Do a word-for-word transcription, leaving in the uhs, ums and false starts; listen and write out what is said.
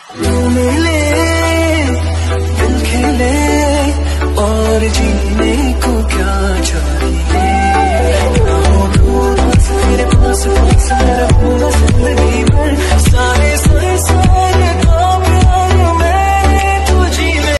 तू मिले दिल खिले और जीने को क्या चाहिए।